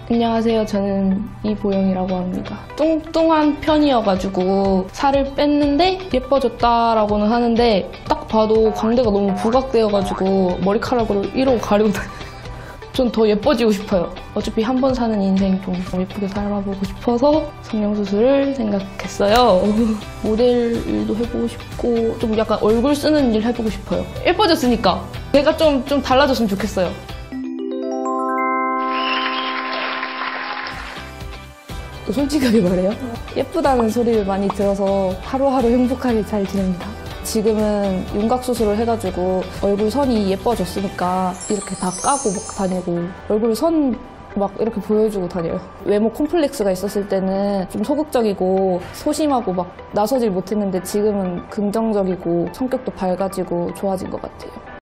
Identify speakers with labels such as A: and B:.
A: 안녕하세요. 저는 이보영이라고 합니다. 뚱뚱한 편이어가지고 살을 뺐는데 예뻐졌다라고는 하는데 딱 봐도 광대가 너무 부각되어가지고 머리카락으로 이러고 가리고 다녀요. 전 더 예뻐지고 싶어요. 어차피 한 번 사는 인생 좀 예쁘게 살아보고 싶어서 성형수술을 생각했어요. 모델 일도 해보고 싶고 좀 약간 얼굴 쓰는 일 해보고 싶어요. 예뻐졌으니까 제가 좀 달라졌으면 좋겠어요. 솔직하게 말해요. 예쁘다는 소리를 많이 들어서 하루하루 행복하게 잘 지냅니다. 지금은 윤곽수술을 해가지고 얼굴 선이 예뻐졌으니까 이렇게 다 까고 막 다니고 얼굴 선 막 이렇게 보여주고 다녀요. 외모 콤플렉스가 있었을 때는 좀 소극적이고 소심하고 막 나서질 못했는데 지금은 긍정적이고 성격도 밝아지고 좋아진 것 같아요.